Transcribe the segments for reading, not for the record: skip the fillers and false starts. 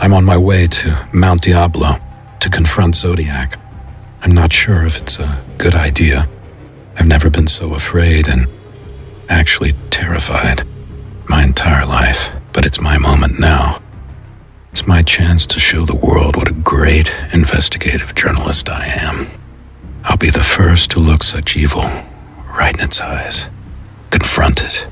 I'm on my way to Mount Diablo to confront Zodiac. I'm not sure if it's a good idea. I've never been so afraid and actually terrified my entire life, but it's my moment now. It's my chance to show the world what a great investigative journalist I am. I'll be the first to look such evil right in its eyes, confront it.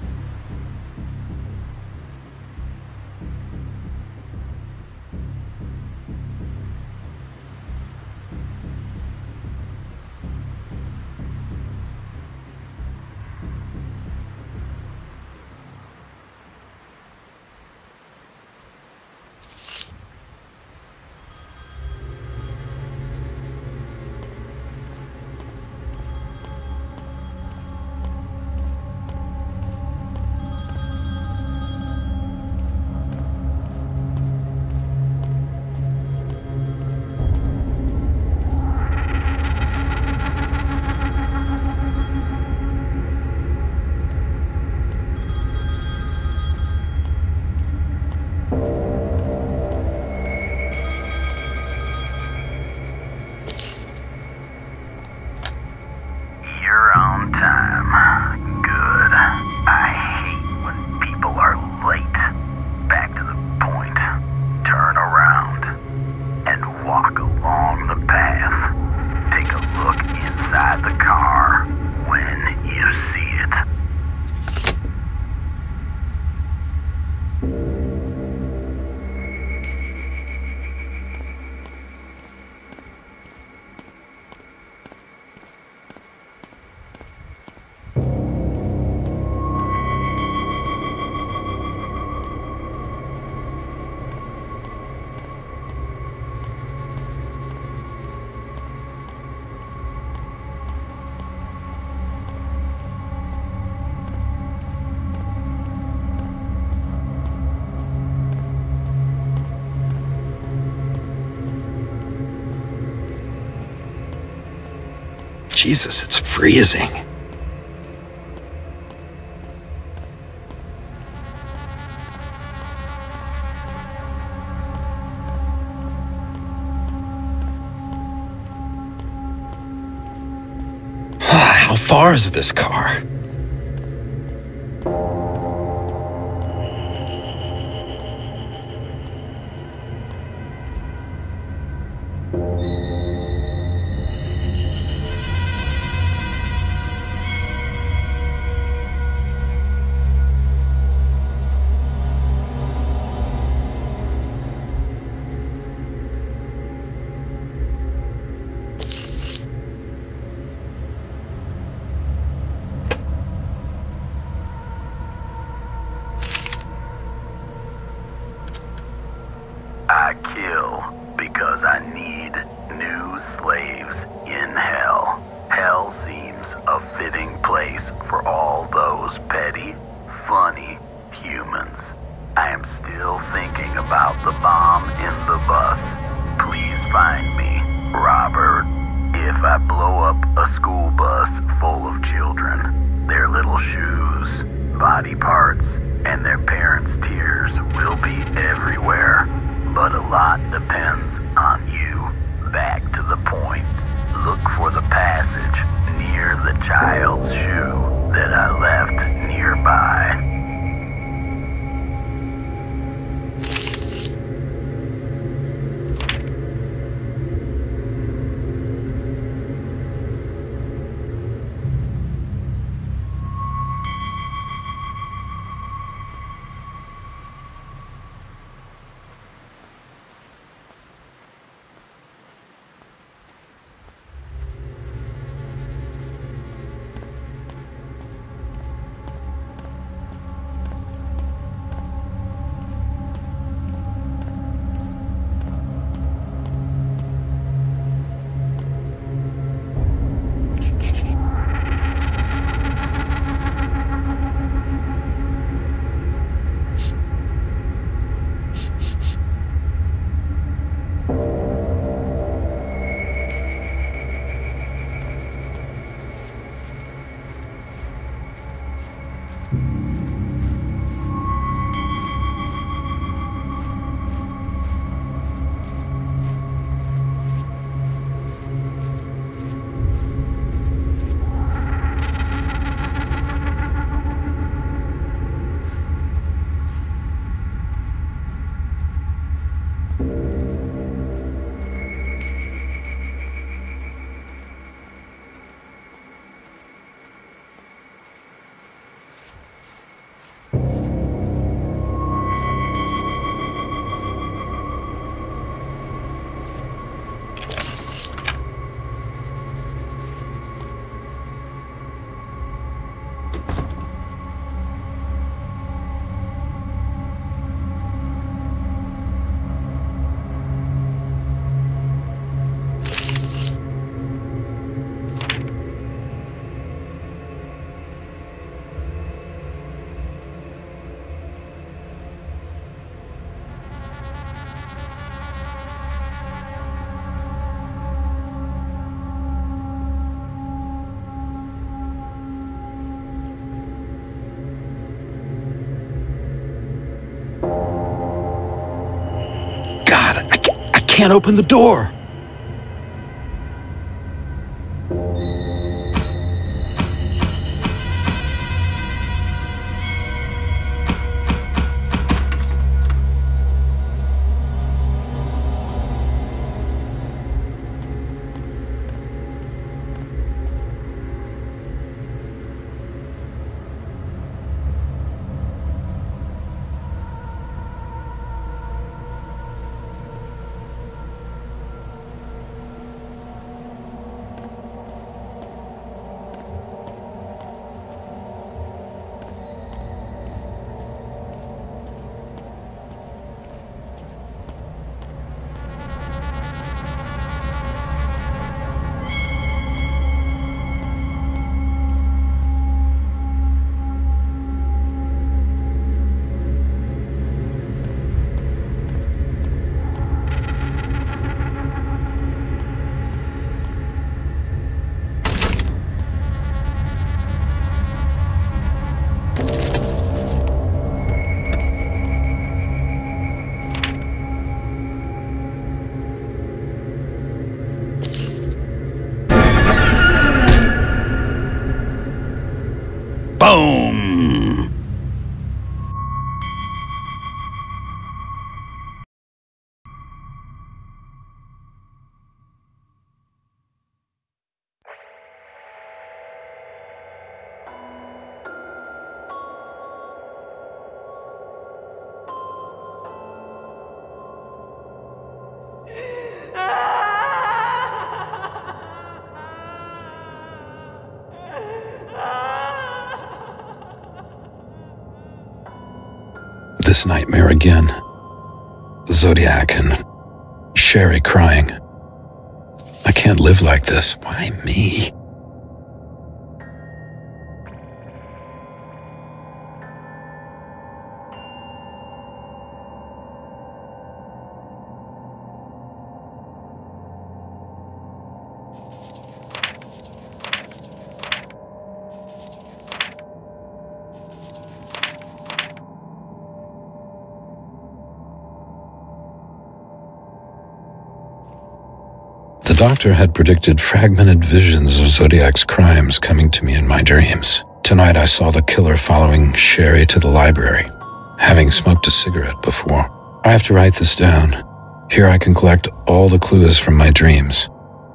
Jesus, it's freezing. How far is this car? I kill because I need new slaves in hell. Hell seems a fitting place for all those petty, funny humans. I am still thinking about the bomb in the bus. Please find me, Robert. If I blow up a school bus full of children, their little shoes, body parts, and their parents' tears will be everywhere. But a lot depends on you. Back to the point. Look for the passage near the child's shoe that I left nearby. can't open the door. Boom! This nightmare again. Zodiac and Sherry crying. I can't live like this. Why me? The doctor had predicted fragmented visions of Zodiac's crimes coming to me in my dreams. Tonight I saw the killer following Sherry to the library, having smoked a cigarette before. I have to write this down. Here I can collect all the clues from my dreams.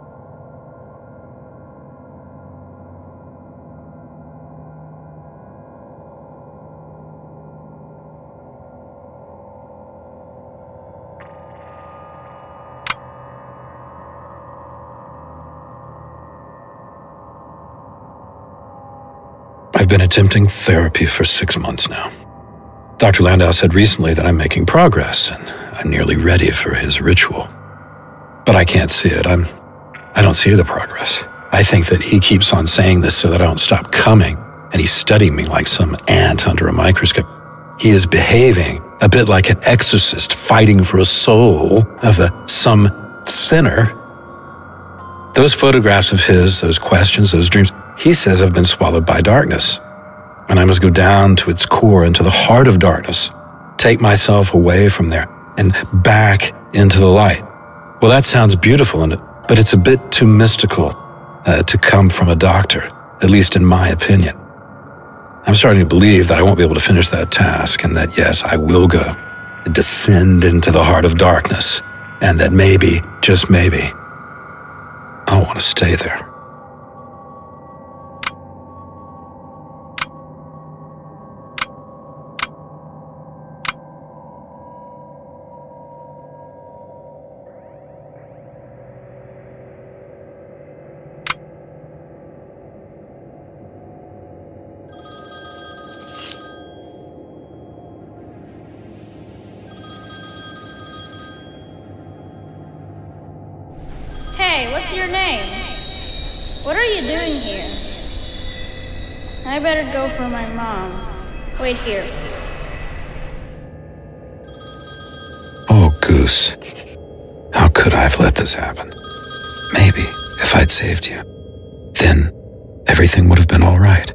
I've been attempting therapy for 6 months now. Dr. Landau said recently that I'm making progress and I'm nearly ready for his ritual. But I can't see it. I don't see the progress. I think that he keeps on saying this so that I don't stop coming, and he's studying me like some ant under a microscope. He is behaving a bit like an exorcist fighting for a soul of some sinner. Those photographs of his, those questions, those dreams, he says have been swallowed by darkness, and I must go down to its core, into the heart of darkness, take myself away from there and back into the light. Well, that sounds beautiful, but it's a bit too mystical to come from a doctor, at least in my opinion. I'm starting to believe that I won't be able to finish that task, and that, yes, I will go descend into the heart of darkness, and that maybe, just maybe, I'll want to stay there. Hey, what's your name? What are you doing here? I better go for my mom. Wait here. Oh, Goose. How could I have let this happen? Maybe, if I'd saved you, then everything would have been all right.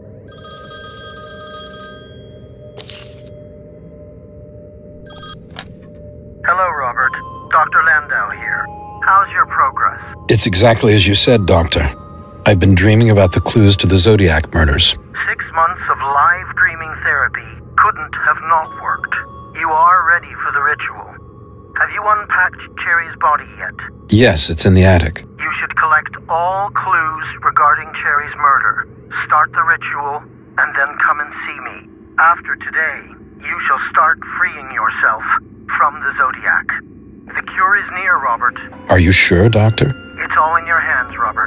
Hello, Robert. Dr. Landau here. How's your progress? It's exactly as you said, Doctor. I've been dreaming about the clues to the Zodiac murders. 6 months of live dreaming therapy couldn't have not worked. You are ready for the ritual. Have you unpacked Cherry's body yet? Yes, it's in the attic. You should collect all clues regarding Cherry's murder. Start the ritual, and then come and see me. After today, you shall start freeing yourself from the Zodiac. The cure is near, Robert. Are you sure, Doctor? It's all in your hands, Robert.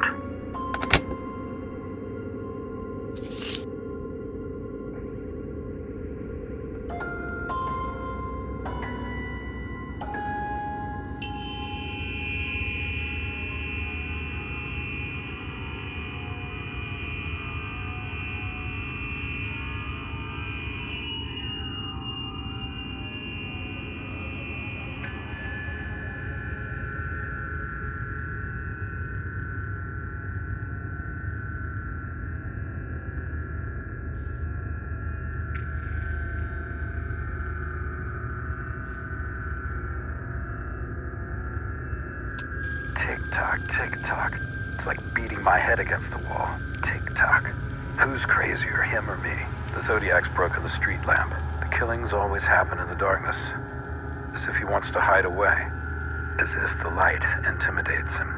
Tick-tock, tick-tock. It's like beating my head against the wall. Tick-tock. Who's crazier, him or me? The Zodiac's broken the street lamp. The killings always happen in the darkness. As if he wants to hide away. As if the light intimidates him.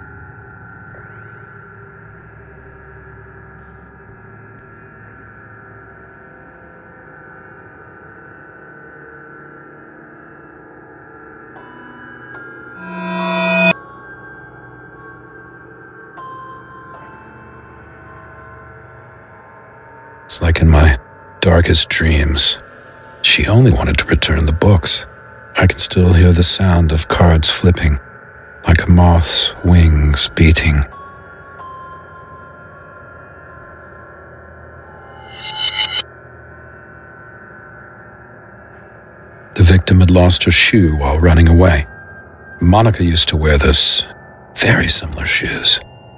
It's like in my darkest dreams. She only wanted to return the books. I can still hear the sound of cards flipping, like a moth's wings beating. The victim had lost her shoe while running away. Monica used to wear those very similar shoes.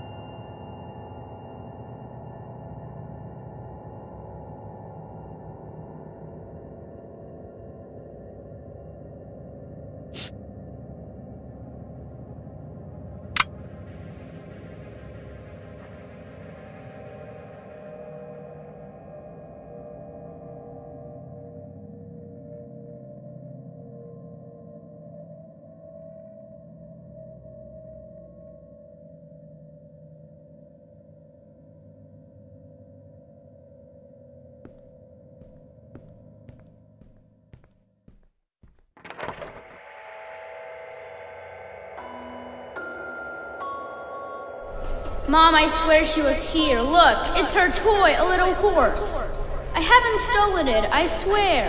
Mom, I swear she was here. Look, it's her toy, a little horse. I haven't stolen it, I swear.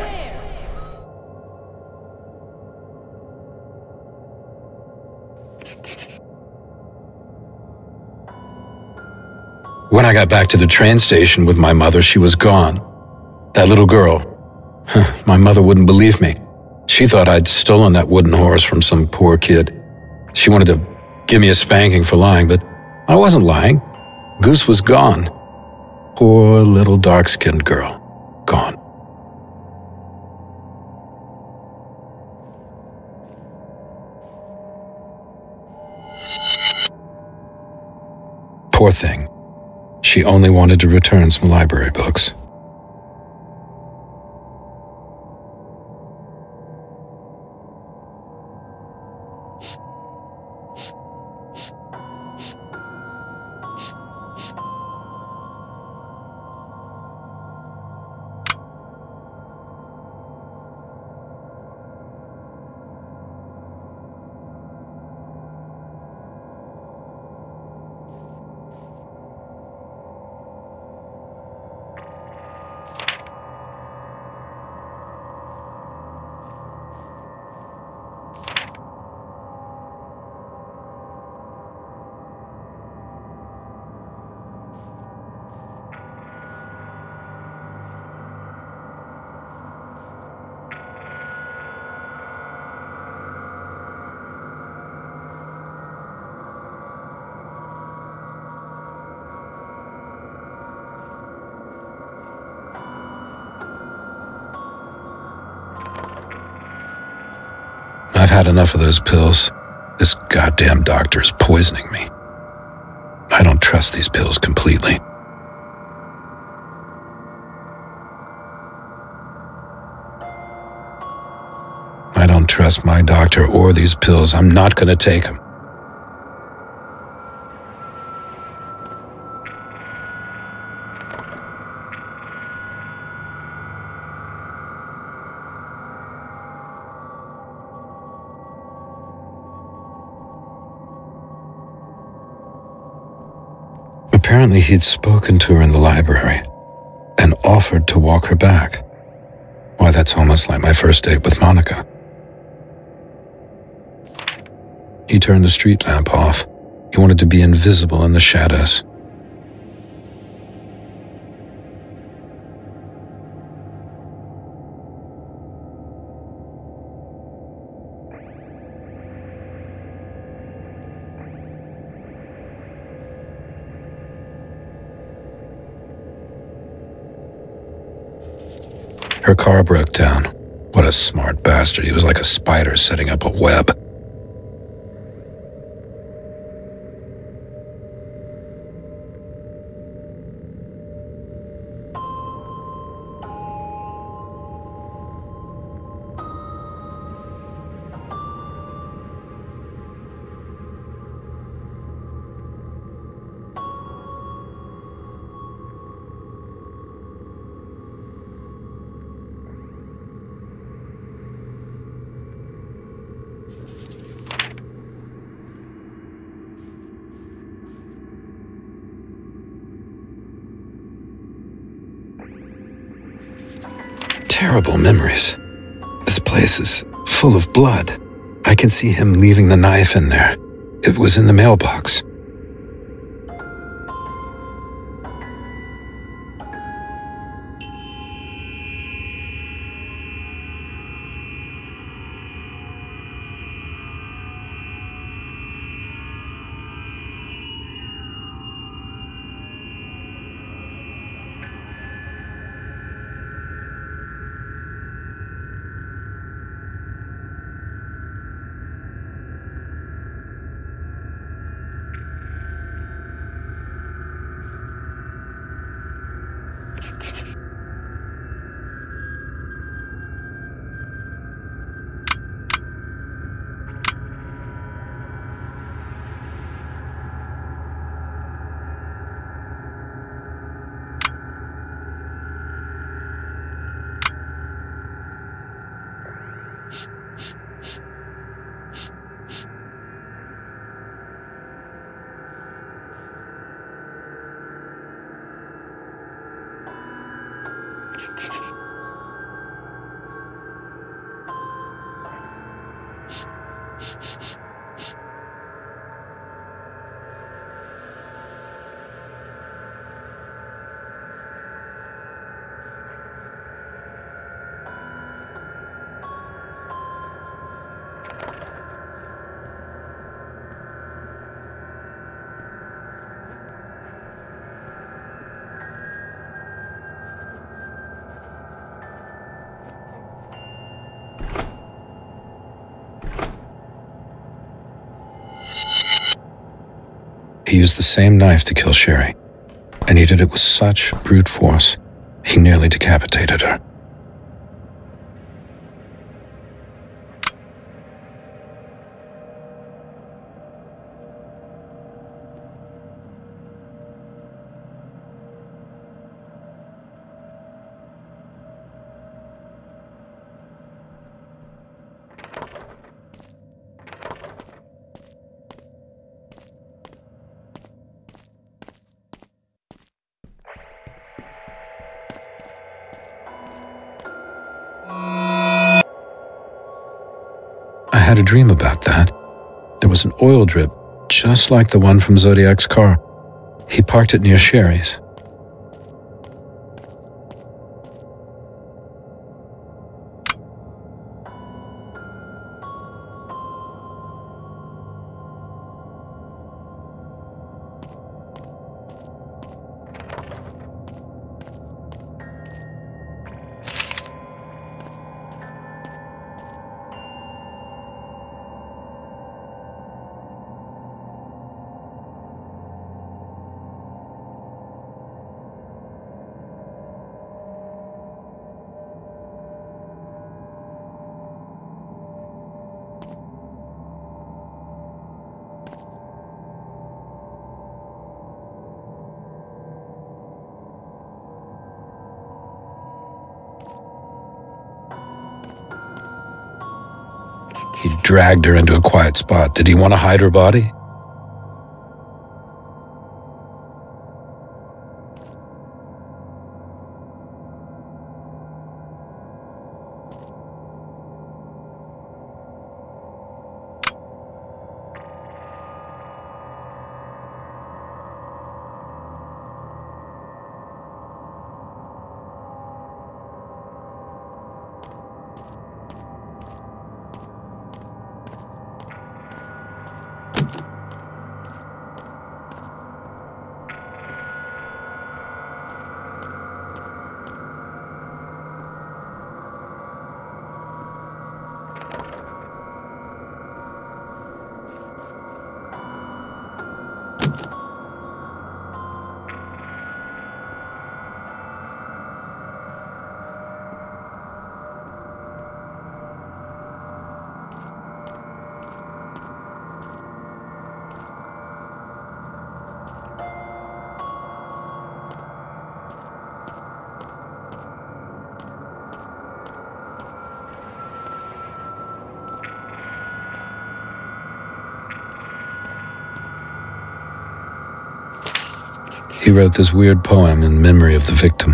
When I got back to the train station with my mother, she was gone. That little girl. My mother wouldn't believe me. She thought I'd stolen that wooden horse from some poor kid. She wanted to give me a spanking for lying, but I wasn't lying. Goose was gone. Poor little dark-skinned girl. Gone. Poor thing. She only wanted to return some library books. I've had enough of those pills. This goddamn doctor is poisoning me. I don't trust these pills completely. I don't trust my doctor or these pills. I'm not going to take them. Apparently, he'd spoken to her in the library and offered to walk her back. Why, that's almost like my first date with Monica. He turned the street lamp off. He wanted to be invisible in the shadows. Her car broke down. What a smart bastard. He was like a spider setting up a web. Terrible memories. This place is full of blood. I can see him leaving the knife in there. It was in the mailbox. He used the same knife to kill Sherry, and he did it with such brute force, he nearly decapitated her. I had a dream about that. There was an oil drip, just like the one from Zodiac's car. He parked it near Sherry's. He dragged her into a quiet spot. Did he want to hide her body? He wrote this weird poem in memory of the victim.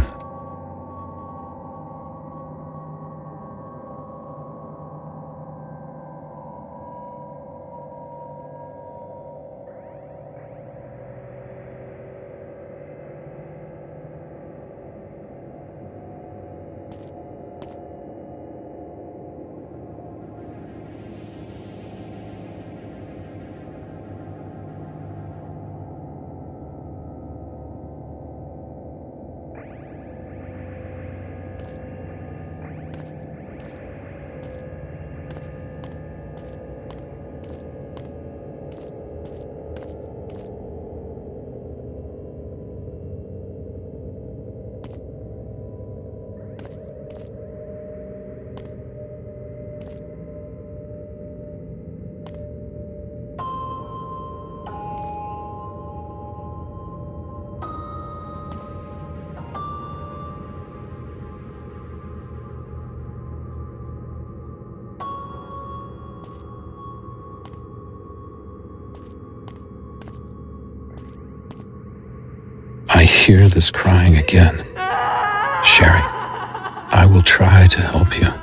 I hear this crying again. Sherry, I will try to help you.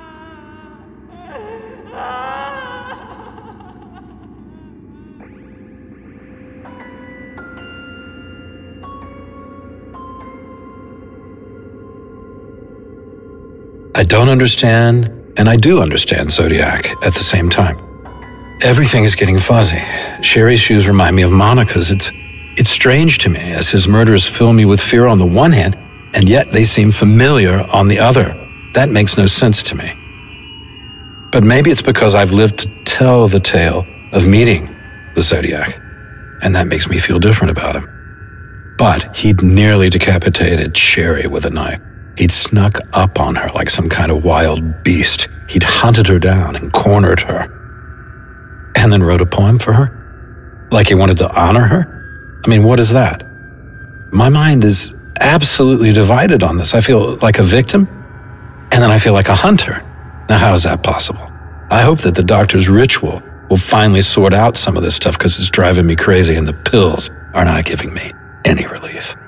I don't understand, and I do understand Zodiac at the same time. Everything is getting fuzzy. Sherry's shoes remind me of Monica's. It's strange to me as his murders fill me with fear on the one hand, and yet they seem familiar on the other. That makes no sense to me. But maybe it's because I've lived to tell the tale of meeting the Zodiac, and that makes me feel different about him. But he'd nearly decapitated Sherry with a knife. He'd snuck up on her like some kind of wild beast. He'd hunted her down and cornered her, and then wrote a poem for her? Like he wanted to honor her? I mean, what is that? My mind is absolutely divided on this. I feel like a victim, and then I feel like a hunter. Now, how is that possible? I hope that the doctor's ritual will finally sort out some of this stuff because it's driving me crazy and the pills are not giving me any relief.